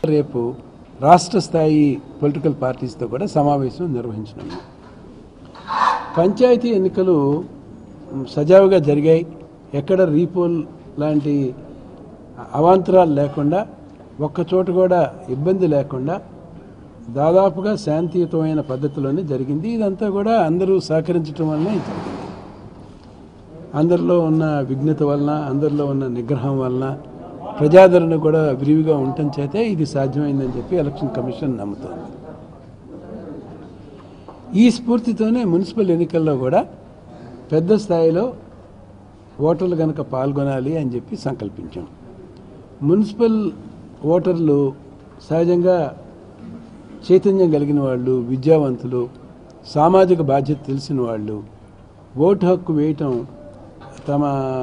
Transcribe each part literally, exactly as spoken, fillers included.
రేపు రాష్ట్ర స్థాయి పొలిటికల్ పార్టీస్తో కూడా సమావేశం నిర్వహించనున్నాం. పంచాయతీ ఎన్నికలు సజావుగా జరిగాయి. ఎక్కడ రీపోల్ లాంటి అవాంతరాలు లేకుండా, ఒక్కచోట కూడా ఇబ్బంది లేకుండా దాదాపుగా శాంతియుతమైన పద్ధతిలోనే జరిగింది. ఇదంతా కూడా అందరూ సహకరించడం వల్లనే జరిగింది. అందరిలో ఉన్న విఘ్నత వలన, అందరిలో ఉన్న నిగ్రహం వలన, ప్రజాదరణ కూడా విరివిగా ఉండటం చేతే ఇది సాధ్యమైందని చెప్పి ఎలక్షన్ కమిషన్ నమ్ముతోంది. ఈ స్ఫూర్తితోనే మున్సిపల్ ఎన్నికల్లో కూడా పెద్ద స్థాయిలో ఓటర్లు కనుక పాల్గొనాలి అని చెప్పి సంకల్పించాం. మున్సిపల్ ఓటర్లు సహజంగా చైతన్యం కలిగిన వాళ్ళు, విద్యావంతులు, సామాజిక బాధ్యత తెలిసిన వాళ్ళు, ఓటు హక్కు వేయటం తమ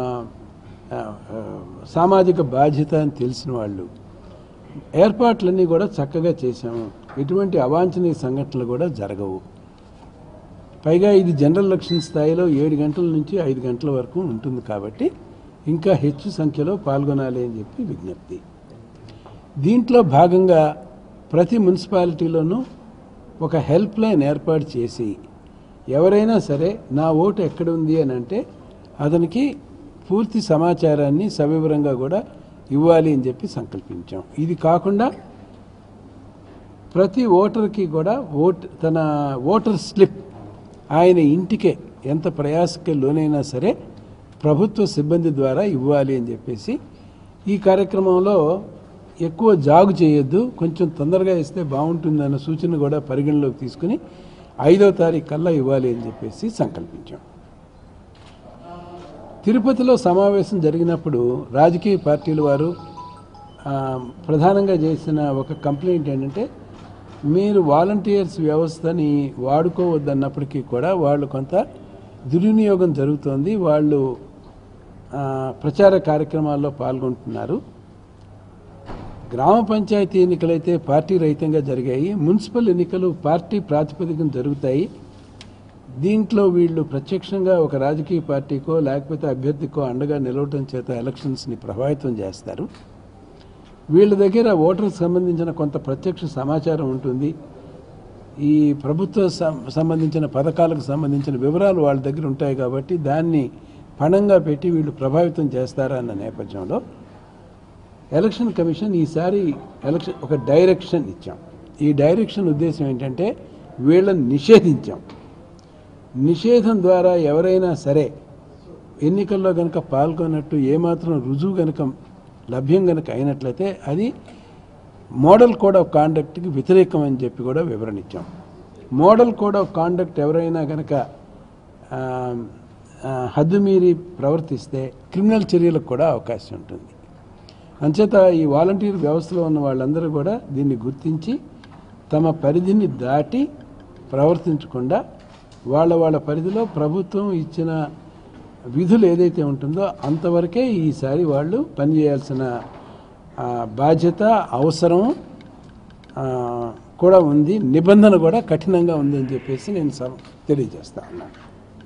సామాజిక బాధ్యత అని తెలిసిన వాళ్ళు. ఏర్పాట్లన్నీ కూడా చక్కగా చేశాము. ఎటువంటి అవాంఛనీయ సంఘటనలు కూడా జరగవు. పైగా ఇది జనరల్ ఎలక్షన్ స్థాయిలో ఏడు గంటల నుంచి ఐదు గంటల వరకు ఉంటుంది కాబట్టి ఇంకా హెచ్చు సంఖ్యలో పాల్గొనాలి అని చెప్పి విజ్ఞప్తి. దీంట్లో భాగంగా ప్రతి మున్సిపాలిటీలోనూ ఒక హెల్ప్ లైన్ ఏర్పాటు చేసి ఎవరైనా సరే నా ఓటు ఎక్కడ ఉంది అని అంటే అతనికి పూర్తి సమాచారాన్ని సవివరంగా కూడా ఇవ్వాలి అని చెప్పి సంకల్పించాం. ఇది కాకుండా ప్రతి ఓటర్కి కూడా ఓట్ తన ఓటర్ స్లిప్ ఆయన ఇంటికే ఎంత ప్రయాసకి లోనైనా సరే ప్రభుత్వ సిబ్బంది ద్వారా ఇవ్వాలి అని చెప్పేసి ఈ కార్యక్రమంలో ఎక్కువ జాగు చేయొద్దు, కొంచెం తొందరగా ఇస్తే బాగుంటుందన్న సూచన కూడా పరిగణలోకి తీసుకుని ఐదో తారీఖు కల్లా ఇవ్వాలి అని చెప్పేసి సంకల్పించాం. తిరుపతిలో సమావేశం జరిగినప్పుడు రాజకీయ పార్టీల వారు ప్రధానంగా చేసిన ఒక కంప్లైంట్ ఏంటంటే మీరు వాలంటీర్స్ వ్యవస్థని వాడుకోవద్దన్నప్పటికీ కూడా వాళ్ళు కొంత దుర్వినియోగం జరుగుతోంది, వాళ్ళు ప్రచార కార్యక్రమాల్లో పాల్గొంటున్నారు. గ్రామ పంచాయతీ ఎన్నికలైతే పార్టీ రహితంగా జరిగాయి, మున్సిపల్ ఎన్నికలు పార్టీ ప్రాతిపదికన జరుగుతాయి. దీంట్లో వీళ్ళు ప్రత్యక్షంగా ఒక రాజకీయ పార్టీకో లేకపోతే అభ్యర్థికో అండగా నిలవటం చేత ఎలక్షన్స్ని ప్రభావితం చేస్తారు. వీళ్ళ దగ్గర ఓటర్కి సంబంధించిన కొంత ప్రత్యక్ష సమాచారం ఉంటుంది. ఈ ప్రభుత్వ సంబంధించిన పథకాలకు సంబంధించిన వివరాలు వాళ్ళ దగ్గర ఉంటాయి కాబట్టి దాన్ని పణంగా పెట్టి వీళ్ళు ప్రభావితం చేస్తారన్న నేపథ్యంలో ఎలక్షన్ కమిషన్ ఈసారి ఎలక్షన్ ఒక డైరెక్షన్ ఇచ్చాం. ఈ డైరెక్షన్ ఉద్దేశం ఏంటంటే వీళ్ళని నిషేధించాం. నిషేధం ద్వారా ఎవరైనా సరే ఎన్నికల్లో కనుక పాల్గొన్నట్టు ఏమాత్రం రుజువు కనుక లభ్యం కనుక అయినట్లయితే అది మోడల్ కోడ్ ఆఫ్ కాండక్ట్కి వ్యతిరేకం అని చెప్పి కూడా వివరణ ఇచ్చాం. మోడల్ కోడ్ ఆఫ్ కాండక్ట్ ఎవరైనా కనుక హద్దు మీరి ప్రవర్తిస్తే క్రిమినల్ చర్యలకు కూడా అవకాశం ఉంటుంది. అంచేత ఈ వాలంటీర్ వ్యవస్థలో ఉన్న వాళ్ళందరూ కూడా దీన్ని గుర్తించి తమ పరిధిని దాటి ప్రవర్తించకుండా వాళ్ళ వాళ్ళ పరిధిలో ప్రభుత్వం ఇచ్చిన విధులు ఏదైతే ఉంటుందో అంతవరకే ఈసారి వాళ్ళు పనిచేయాల్సిన బాధ్యత, అవసరం కూడా ఉంది, నిబంధన కూడా కఠినంగా ఉందని చెప్పేసి నేను తెలియజేస్తా ఉన్నాను.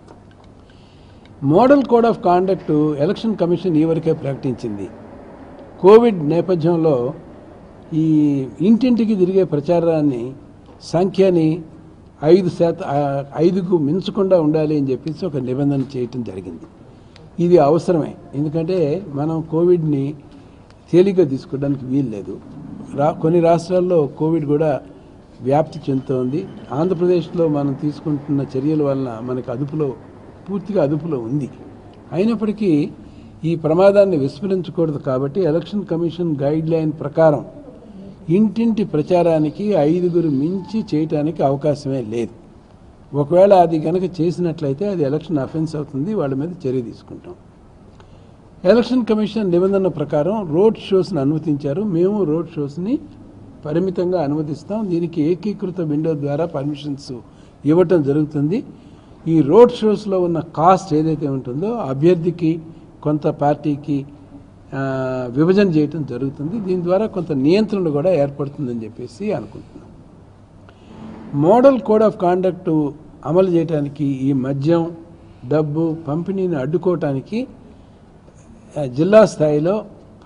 Model code of conduct election commission ఈ వరకే ప్రకటించింది. కోవిడ్ నేపథ్యంలో ఈ ఇంటింటికి తిరిగే ప్రచారాన్ని సంఖ్యని ఐదు శాతం ఐదుకు మించకుండా ఉండాలి అని చెప్పేసి ఒక నిబంధన చేయటం జరిగింది. ఇది అవసరమే, ఎందుకంటే మనం కోవిడ్ని తేలిగ్గా తీసుకోవడానికి వీలు లేదు. రా కొన్ని రాష్ట్రాల్లో కోవిడ్ కూడా వ్యాప్తి చెందుతోంది. ఆంధ్రప్రదేశ్లో మనం తీసుకుంటున్న చర్యల వలన మనకు అదుపులో పూర్తిగా అదుపులో ఉంది. అయినప్పటికీ ఈ ప్రమాదాన్ని విస్మరించకూడదు కాబట్టి ఎలక్షన్ కమిషన్ గైడ్ లైన్ ప్రకారం ఇంటింటి ప్రచారానికి ఐదుగురు మించి చేయటానికి అవకాశమే లేదు. ఒకవేళ అది కనుక చేసినట్లయితే అది ఎలక్షన్ అఫెన్స్ అవుతుంది, వాళ్ళ మీద చర్య తీసుకుంటాం. ఎలక్షన్ కమిషన్ నిబంధన ప్రకారం రోడ్ షోస్ని అనుమతించారు. మేము రోడ్ షోస్ని పరిమితంగా అనుమతిస్తాం. దీనికి ఏకీకృత విండో ద్వారా పర్మిషన్స్ ఇవ్వటం జరుగుతుంది. ఈ రోడ్ షోస్లో ఉన్న కాస్ట్ ఏదైతే ఉంటుందో అభ్యర్థికి కొంత పార్టీకి విభజన చేయటం జరుగుతుంది. దీని ద్వారా కొంత నియంత్రణ కూడా ఏర్పడుతుందని చెప్పేసి అనుకుంటున్నాం. మోడల్ కోడ్ ఆఫ్ కాండక్ట్ అమలు చేయడానికి ఈ మద్యం, డబ్బు పంపిణీని అడ్డుకోవటానికి జిల్లా స్థాయిలో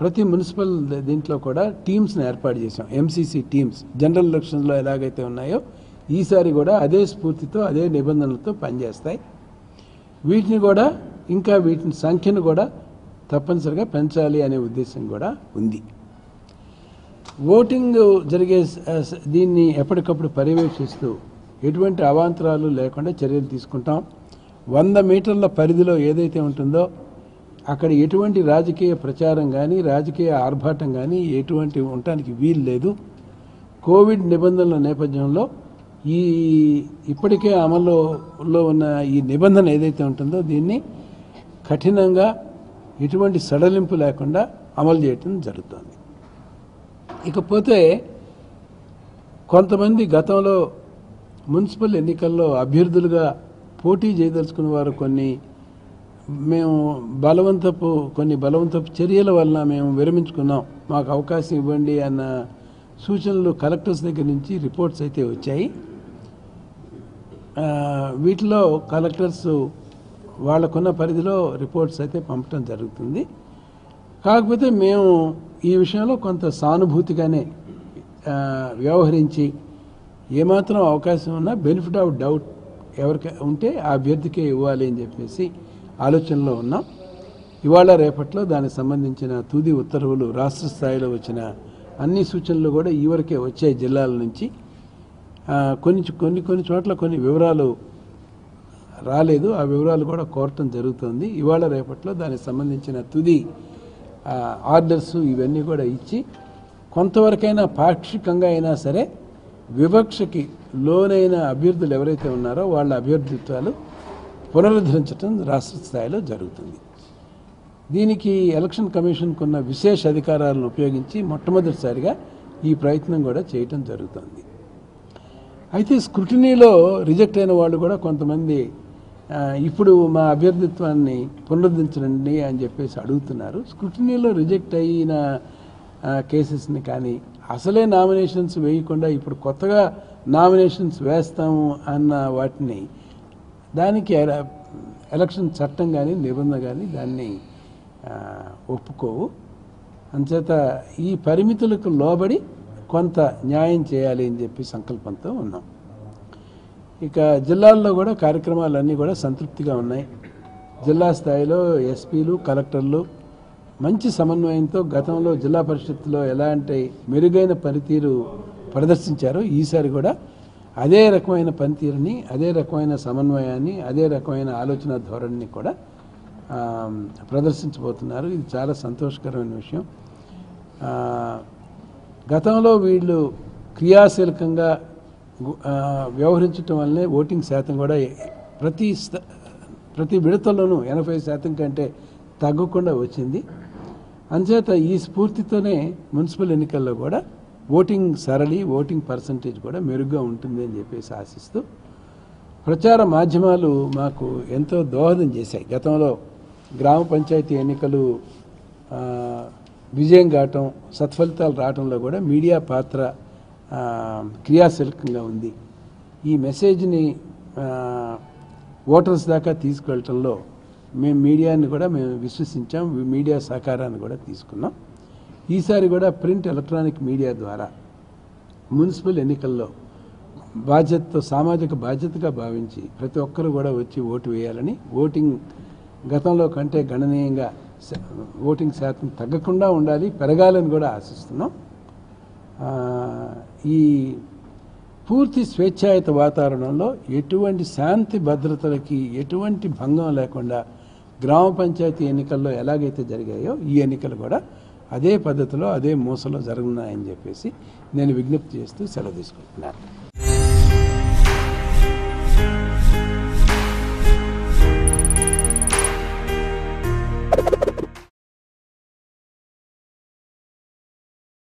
ప్రతి మున్సిపల్ దీంట్లో కూడా టీమ్స్ని ఏర్పాటు చేశాం. ఎంసీసీ టీమ్స్ జనరల్ ఎలక్షన్స్లో ఎలాగైతే ఉన్నాయో ఈసారి కూడా అదే స్ఫూర్తితో అదే నిబంధనలతో పనిచేస్తాయి. వీటిని కూడా ఇంకా వీటిని సంఖ్యను కూడా తప్పనిసరిగా పెంచాలి అనే ఉద్దేశం కూడా ఉంది. ఓటింగ్ జరిగే దీన్ని ఎప్పటికప్పుడు పర్యవేక్షిస్తూ ఎటువంటి అవాంతరాలు లేకుండా చర్యలు తీసుకుంటాం. వంద మీటర్ల పరిధిలో ఏదైతే ఉంటుందో అక్కడ ఎటువంటి రాజకీయ ప్రచారం కానీ రాజకీయ ఆర్భాటం కానీ ఎటువంటి ఉండటానికి వీలు లేదు. కోవిడ్ నిబంధనల నేపథ్యంలో ఈ ఇప్పటికే అమలులో ఉన్న ఈ నిబంధన ఏదైతే ఉంటుందో దీన్ని కఠినంగా ఎటువంటి సడలింపు లేకుండా అమలు చేయటం జరుగుతుంది. ఇకపోతే కొంతమంది గతంలో మున్సిపల్ ఎన్నికల్లో అభ్యర్థులుగా పోటీ చేయదలుచుకున్న వారు కొన్ని మేము బలవంతపు కొన్ని బలవంతపు చర్యల వలన మేము విరమించుకున్నాం, మాకు అవకాశం ఇవ్వండి అన్న సూచనలు కలెక్టర్స్ దగ్గర నుంచి రిపోర్ట్స్ అయితే వచ్చాయి. వీటిలో కలెక్టర్స్ వాళ్ళకున్న పరిధిలో రిపోర్ట్స్ అయితే పంపడం జరుగుతుంది. కాకపోతే మేము ఈ విషయంలో కొంత సానుభూతిగానే వ్యవహరించి ఏమాత్రం అవకాశం ఉన్నా బెనిఫిట్ ఆఫ్ డౌట్ ఎవరికి ఉంటే ఆ అభ్యర్థికే ఇవ్వాలి అని చెప్పేసి ఆలోచనలో ఉన్నాం. ఇవాళ రేపట్లో దానికి సంబంధించిన తుది ఉత్తర్వులు రాష్ట్ర స్థాయిలో వచ్చిన అన్ని సూచనలు కూడా ఈ వరకే వచ్చాయి జిల్లాల నుంచి. కొన్ని కొన్ని కొన్ని చోట్ల కొన్ని వివరాలు రాలేదు, ఆ వివరాలు కూడా కోరటం జరుగుతుంది. ఇవాళ రేపట్లో దానికి సంబంధించిన తుది ఆర్డర్స్ ఇవన్నీ కూడా ఇచ్చి కొంతవరకైనా పాక్షికంగా అయినా సరే వివక్షకి లోనైన అభ్యర్థులు ఎవరైతే ఉన్నారో వాళ్ళ అభ్యర్థిత్వాలు పునరుద్ధరించడం రాష్ట్ర స్థాయిలో జరుగుతుంది. దీనికి ఎలక్షన్ కమిషన్కు ఉన్న విశేష అధికారాలను ఉపయోగించి మొట్టమొదటిసారిగా ఈ ప్రయత్నం కూడా చేయటం జరుగుతుంది. అయితే స్క్రూటినీలో రిజెక్ట్ అయిన వాళ్ళు కూడా కొంతమంది ఇప్పుడు మా అభ్యర్థిత్వాన్ని పునరుద్ధరించండి అని చెప్పేసి అడుగుతున్నారు. స్క్రూటినీలో రిజెక్ట్ అయిన కేసెస్ని కానీ అసలే నామినేషన్స్ వేయకుండా ఇప్పుడు కొత్తగా నామినేషన్స్ వేస్తాము అన్న వాటిని దానికి ఎలక్షన్ చట్టం కానీ నిబంధన కానీ దాన్ని ఒప్పుకోవు. అంచేత ఈ పరిమితులకు లోబడి కొంత న్యాయం చేయాలి అని చెప్పి సంకల్పంతో ఉన్నాం. ఇక జిల్లాల్లో కూడా కార్యక్రమాలన్నీ కూడా సంతృప్తిగా ఉన్నాయి. జిల్లా స్థాయిలో ఎస్పీలు కలెక్టర్లు మంచి సమన్వయంతో గతంలో జిల్లా పరిషత్తులో ఎలాంటి మెరుగైన పనితీరు ప్రదర్శించారో ఈసారి కూడా అదే రకమైన పనితీరుని అదే రకమైన సమన్వయాన్ని అదే రకమైన ఆలోచన ధోరణిని కూడా ప్రదర్శించబోతున్నారు. ఇది చాలా సంతోషకరమైన విషయం. గతంలో వీళ్ళు క్రియాశీలకంగా వ్యవహరించడం వల్లనే ఓటింగ్ శాతం కూడా ప్రతి ప్రతి విడతలోనూ ఎనభై శాతం కంటే తగ్గకుండా వచ్చింది. అంచేత ఈ స్ఫూర్తితోనే మున్సిపల్ ఎన్నికల్లో కూడా ఓటింగ్ సరళి ఓటింగ్ పర్సంటేజ్ కూడా మెరుగ్గా ఉంటుంది అని చెప్పేసి ఆశిస్తూ ప్రచార మాధ్యమాలు మాకు ఎంతో దోహదం చేశాయి. గతంలో గ్రామ పంచాయతీ ఎన్నికలు విజయం కావటం సత్ఫలితాలు రావడంలో కూడా మీడియా పాత్ర క్రియాశీలకంగా ఉంది. ఈ మెసేజ్ని ఓటర్స్ దాకా తీసుకెళ్ళటంలో మేము మీడియాని కూడా మేము విశ్వసించాం, మీడియా సహకారాన్ని కూడా తీసుకున్నాం. ఈసారి కూడా ప్రింట్ ఎలక్ట్రానిక్ మీడియా ద్వారా మున్సిపల్ ఎన్నికల్లో బాధ్యతతో సామాజిక బాధ్యతగా భావించి ప్రతి ఒక్కరు కూడా వచ్చి ఓటు వేయాలని, ఓటింగ్ గతంలో కంటే గణనీయంగా ఓటింగ్ శాతం తగ్గకుండా ఉండాలి, పెరగాలని కూడా ఆశిస్తున్నాం. ఈ పూర్తి స్వేచ్ఛాయుత వాతావరణంలో ఎటువంటి శాంతి భద్రతలకి ఎటువంటి భంగం లేకుండా గ్రామ పంచాయతీ ఎన్నికల్లో ఎలాగైతే జరిగాయో ఈ ఎన్నికలు కూడా అదే పద్ధతిలో అదే మూసలో జరుగుతున్నాయని చెప్పేసి నేను విజ్ఞప్తి చేస్తూ సెలవు తీసుకుంటున్నాను.